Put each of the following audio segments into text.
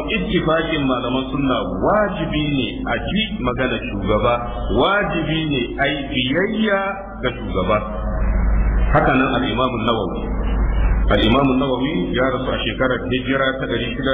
ittifaqin malaman sunna wajibi ne a ji magana shugaba, wajibi ne a yi biyayya ga shugaba. Haka nan al-Imam an-Nawawi ya rasu a shekarar hijira ta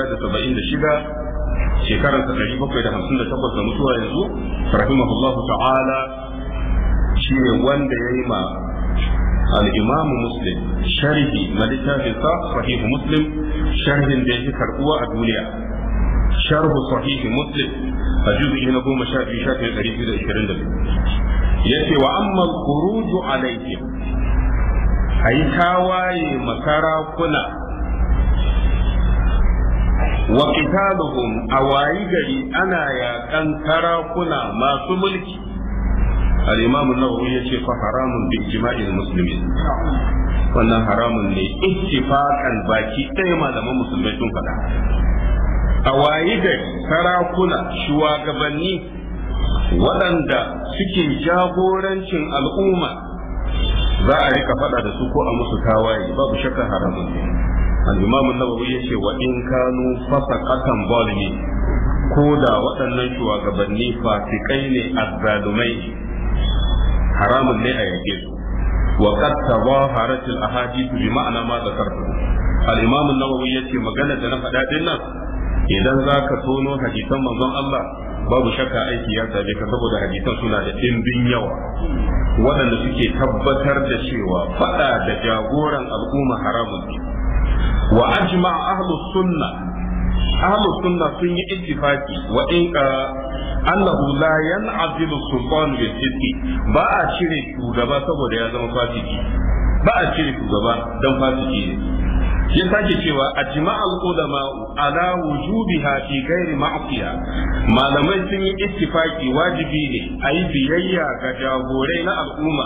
676, shekarar ta 758 da mutuwa yanzu, rahimahullahu ta'ala, shi ne wanda ya yi ma al-Imam Muslim sharhi na littafin sa Sahih Muslim, sharhin da yake karbuwa a duniya, sharhu Sahih Muslim a juz'i na 12 shafin 222, yace wa amma al-khuruj alayhim, ayi tawaye makarakuna wa qitaluhum, awayi gari ana yakan karakuna masu mulki. al-Imam an-Nawawi yace fa haramun bi ijma'il muslimin, wannan haramun ne ittifaqan baki ɗaya malaman musulmai sun faɗa. Awayi gari sarakuna shugabanni waɗanda suke jagorancin al'umma za a rika faɗa da su ko a musu tawaye, babu shakka haramun ne. al-Imam an-Nawawi yace wa in kanu fasaqatan zalimi, ko da waɗannan shugabanni fasikai ne azzalumai, haramun ne a yake su. wa qad tawaharat al-ahadith bi ma'ana ma zakartu. al-Imam an-Nawawi yace magana da na faɗa din nan, idan zaka tono hadisan manzon Allah babu shakka aiki ya same ka, saboda hadisan suna da dimbin yawa waɗanda suke tabbatar da cewa faɗa da jagoran al'umma haramun ne. wa ajma ahlus sunna sun yi ittifaqi wa in annahu la yan'azilu sultan bil fiqh, ba a cire shugaba saboda ya zama fasiki, ba a cire shugaba dan fasiki ne. ya sake cewa ajma'al ulama ala wujubiha fi ghairi ma'siya, malamai sun yi ittifaqi wajibi ne ayi biyayya ga jagorai na al'umma,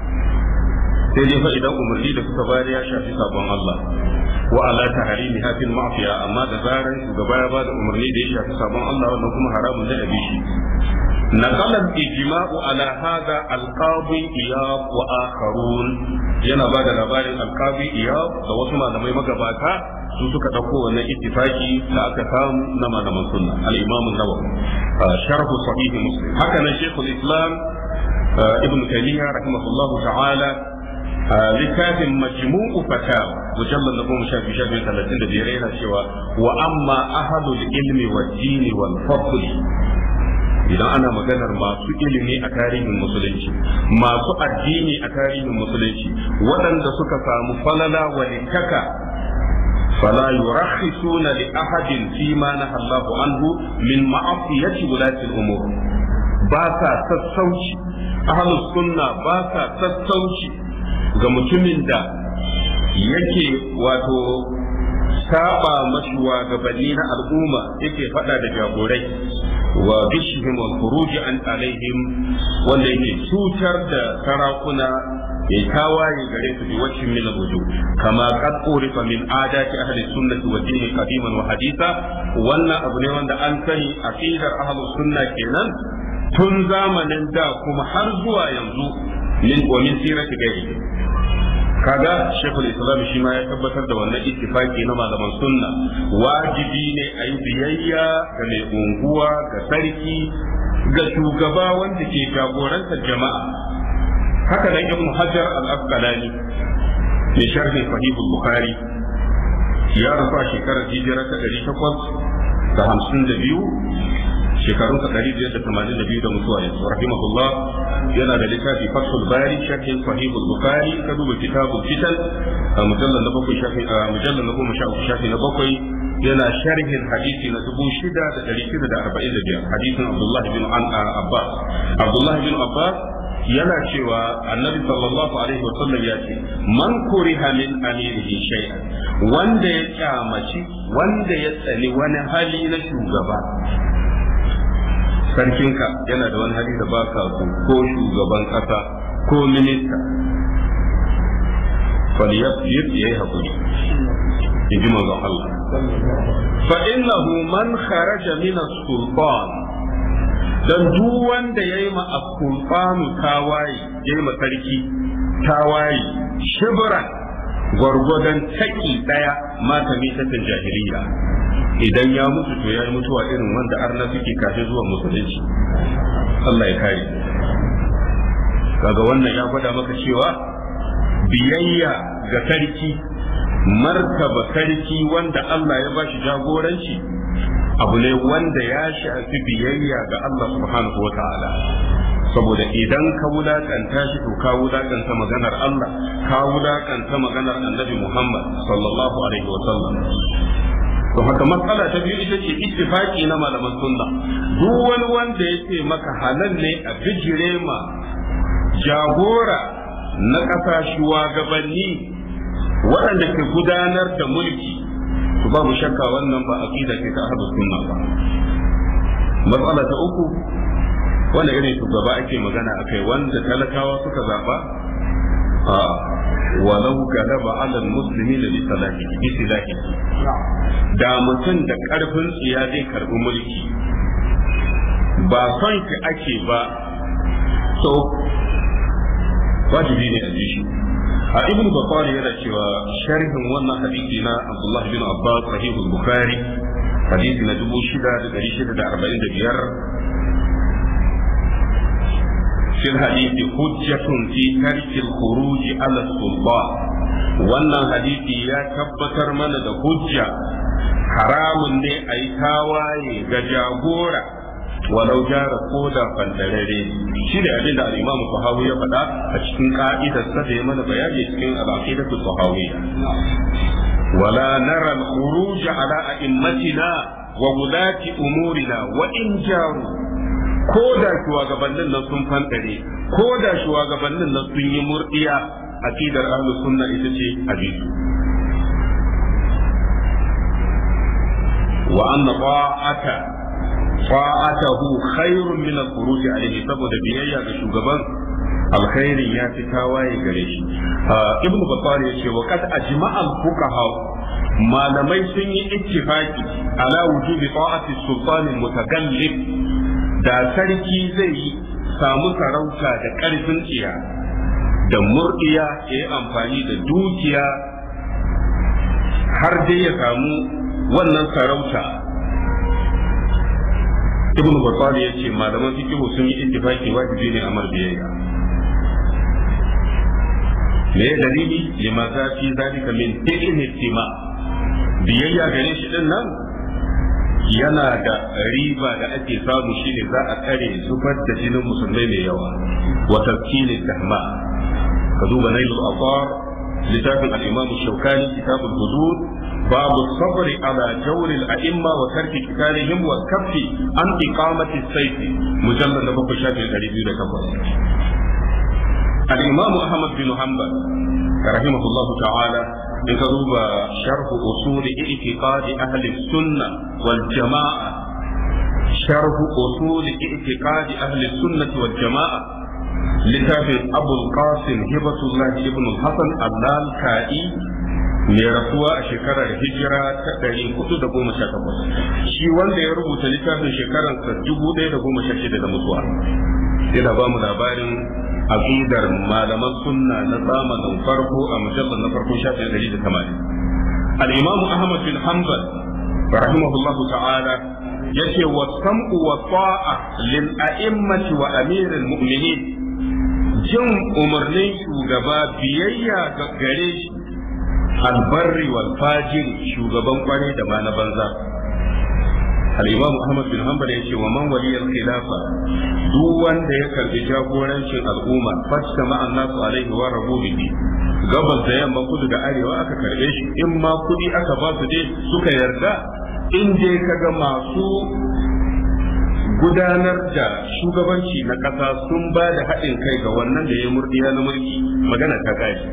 sai dai fa idan umarni da suka bayar ya shafi sabon Allah. wa ala tahrimi hafil ma'siya, amma da zaran shugaba ya bada umarni da ya shafi sabon Allah wannan kuma haramun da abi shi. نقل الإجماع على هذا القاضي إياب وآخرون، yana ba da labarin alkazi iyab da wasu malamai magabata su suka ɗauko wannan ittifaki da aka samu na malaman sunna. al-Imam an-Nawawi sharh sahih Muslim, haka nan Sheikhul Islam Ibn Taymiyyah rahimahullahu ta'ala littafin majmu'u fatawa mujallal na 10 yana cewa wa amma ahadul ilmi wad dini wal fadl, idan ana maganar masu ilimi a tarihin musulunci, masu addini a tarihin musulunci, waɗanda suka samu falala wa littaka, fala yurakhisuna li ahadin fi ma nahallahu anhu min ma'asiyati wulati al-umur, ba sa sassauci, ahlus sunna ba sa sassauci ga mutumin da yake wato saba mashuwa gabanni na al'umma, yake fada da jagorai wa bishihim wal khuruj an alaihim, wanda yake cutar da sarakuna ya tawaye gare su bi wacin min al-wujuh, kama qad urifa min adati ahli sunnah wa din qadiman wa haditha. wannan abu ne wanda an sani aqidar ahli sunna kenan tun zamanin da kuma har zuwa yanzu min sirati gairi. kaga Sheikhul Islam shi ma ya tabbatar da wannan ittifaki na malaman sunna, wajibi ne a yi biyayya ga mai unguwa, ga sarki, ga shugaba wanda ke jagorantar jama'a. haka nan Ibn Hajar al-Asqalani mai sharhin Sahih al-Bukhari ya rasu a shekarar hijira ta 852, shekarun sa 582 da mutuwa yanzu, rahimahullah. yana da littafi Fathul Bari sharhin Sahih al-Bukhari, ka duba kitabul fitan mujallal na 7 shafi mujallal na 10 shafi na 7, yana sharhin hadisi na 6645, hadisin Abdullah bin Abbas. Abdullah bin Abbas yana cewa annabi sallallahu alaihi wa sallam ya ce, man kuriha min amirihi shay'an, wanda ya kyamaci, wanda ya tsani wani hali na shugaba. sarkinka yana da wani hali da ba ka so, ko shugaban kasa ko minista, faliyafir ya yi haƙuri, in ji manzon Allah. fa innahu man kharaja min as-sultan, dan duk wanda yayi ma as-sultan tawaye, yayi ma sarki tawaye, shibran gwargwadon taki daya, mata mitatin jahiliya, idan ya mutu to ya yi mutuwa irin wanda arna suke kafin zuwa musulunci. Allah ya kare. Kaga wannan ya gwada maka cewa biyayya ga sarki, martaba sarki wanda Allah ya bashi jagoranci abu ne wanda ya shafi biyayya ga Allah subhanahu wa ta'ala. Saboda idan ka wulakanta shi to ka wulakanta maganar Allah, ka wulakanta maganar Annabi Muhammad sallallahu alaihi wa sallam. To haka matsala ta biyu ita ce ittifaqi na malaman sunna. Duk wani wanda yake maka halal ne a bijire ma jagora na ƙasa, shugabanni waɗanda ke gudanar da mulki, to babu shakka wannan ba aqida ce ta ahlus sunna ba. Matsala ta uku, wanda irin shugaba ake magana akai wanda talakawa suka zaba walau galaba ala muslimi da bisilahi, da mutum da karfin tsiya zai karbi mulki ba son ki ake ba, so wajibi ne a ji shi. a ibn Battali yana cewa sharhin wannan hadisi na Abdullah bin Abbas sahihul Bukhari hadisi na 6645 في الحديث حجة في ترك الخروج على السلطان. wannan hadisi ya tabbatar mana da hujja haramun ne a yi tawaye ga jagora walau jara ko da fandarare. shi da abin da al-Imam Tahawi ya faɗa a cikin ka'idarsa da ya mana bayani cikin al-aqidatu tahawiyya. wala nara al-khuruj ala a'immatina wa wulati umurina wa in jaru, ko da shugabannin nan sun fantare, ko da shugabannin nan sun yi murdiya, aqidar ahlus sunna ita ce hadisi. wa anna ta'atahu khairun min al-khuruj alayhi, saboda biyayya ga shugaban alkhairin ya fi tawaye gare shi. ibnu Battal ya ce wa qad ajma'a al-fuqaha, malamai sun yi ittifaqi ala wujubi ta'ati sultan al-mutakallif. da sarki zai samu sarauta da ƙarfin tsiya da murdiya ya yi amfani da dukiya har dai ya samu wannan sarauta. ibn Battal ya ce malaman fiqh sun yi ittifaqi wajibi ne a biyayya. me dalili? lima za fi zalika min ihtima, biyayya gare shi din nan yana da riba da ake samu shine za a tsare zubar da jinin musulmai mai yawa wa tafkilin tahma. ka duba nailul afar littafin al-imam shaukani kitabul hudud babu sabri ala jawr al-a'imma wa tarki qitalihim wa kaffi an iqamati as-sayf, mujallad na 7 shafi 208. al-imam ahmad bin hanbal rahimahullahu ta'ala in ka duba sharh usul i'tiqad ahli sunna wal jama'a, sharh usul i'tiqad ahli sunnah wal jama'a, littafin abul qasim hibatullah ibn hasan al-lalkai mai rasuwa a shekarar hijira ta 418. shi wanda ya rubuta littafin shekararsa 1016 da mutuwa. sai da ba mu labarin aqidar malaman sunna na zamanin farko a mujallar na farko shafin 180. al-imam ahmad bin hanbal rahimahullahu ta'ala yace wa sam'u wa ta'a lil a'immati wa amiril mu'minin, jin umarnin shugaba, biyayya ga gare shi, albarri wal fajiri, shugaban kwarai da ma na banza. al-imam ahmad bin hanbal yace wa man waliyal khilafa, duk wanda ya karbi jagorancin al'umma, fasta ma'an nasu alaihi wa rabu bihi, gabas da yamma, kudu da arewa aka karbe shi, in ma kudi aka ba su dai suka yarda, in dai kaga masu gudanar da shugabanci na ƙasa sun ba da haɗin kai ga wannan da ya murdiya na mulki, magana ta gashi.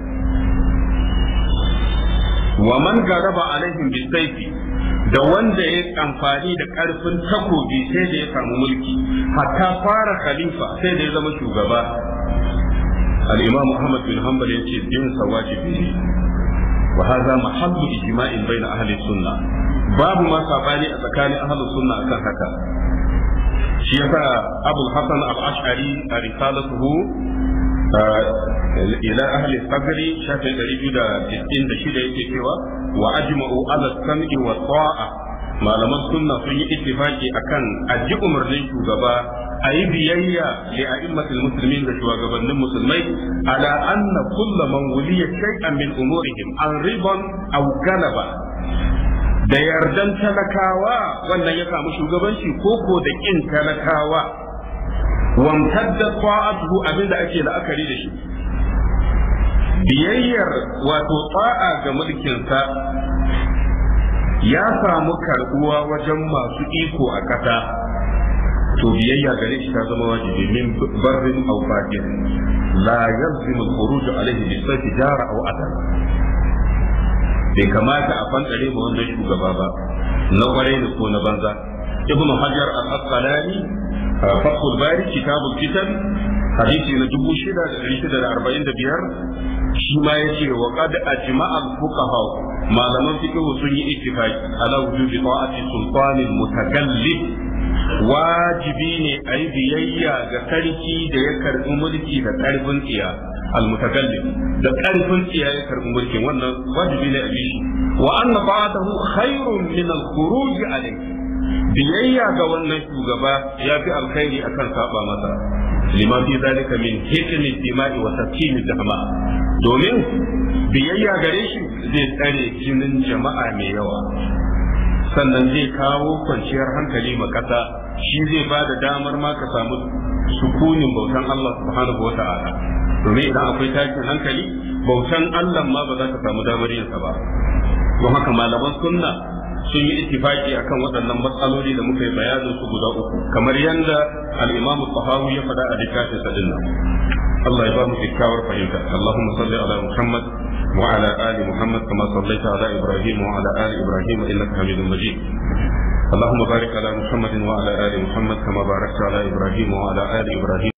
wa man garaba alaihim bisayfi, da wanda ya amfani da ƙarfin takobi sai da ya samu mulki, hatta fara khalifa sai da ya zama shugaba. al-imam Ahmad bin Hanbal yace bin sawajibi ne, wa hadha mahallu ijma'in bayna ahli sunna, babu ma sabani a tsakanin ahli sunna akan haka. shi yasa Abul Hasan al-Ash'ari a risalatuhu ila ahli sabri shafi 296 yake cewa wa ajma'u ala sam'i wa ta'a malaman sunna sun yi ittifaki akan aji umarnin shugaba a yi biyayya li a'immatil muslimin da shugabannin musulmai ala anna kullu man wuliya shay'an min umurihim an riban aw galaba, da yardan talakawa wannan ya samu shugabanci ko da kin talakawa, wamtadda ta'atuhu abinda ake la'akari da shi biyayyar wato ta'a ga mulkinsa ya samu karbuwa wajen masu iko a ƙasa, to biyayya gare shi ta zama wajibi min barrin aw fajir la yalzimu al-khuruj alayhi bi sayfi jara aw adal. Bai kamata a fankare ma wannan shugaba ba, na kwarai ne ko na banza. Ibn Hajar al-Asqalani Fathul Bari kitabul fitan hadisi na 6645 shi ma yace wa qad ajma'a al-fuqaha, malaman fiqh sun yi ittifaqi ala wujubi ta'ati sultanil mutakallif, wajibi ne a yi biyayya ga sarki da ya karbi mulki da karfin tsiya, al-mutakallif da karfin tsiya ya karbi mulkin, wannan wajibi ne a bi shi. Wa anna ta'atahu khairun min al-khuruj alayhi, biyayya ga wannan shugaba ya fi alkhairi akan saba masa, lima fi zalika min hikmi dima'i wa taskini dama, domin biyayya gare shi zai tsare jinin jama'a mai yawa, sannan zai kawo kwanciyar hankali ma kasa, shi zai ba da damar ma ka samu sukunin bautan Allah subhanahu wa ta'ala, domin idan akwai tashin hankali bautan Allah ma ba za ka samu damar yin sa ba. Don haka malaman sunna sun yi ittifaki akan waɗannan matsaloli da muka yi bayanin su guda uku, kamar yadda al-Imam Tahawi ya faɗa a littafin sa dinnan. Allah ya ba mu kyakkyawar fahimta. Allahumma salli ala Muhammad wa ala ali Muhammad kama sallaita ala Ibrahim wa ala ali Ibrahim innaka Hamidum Majid. اللهم بارك على محمد وعلى آل محمد كما باركت على إبراهيم وعلى آل إبراهيم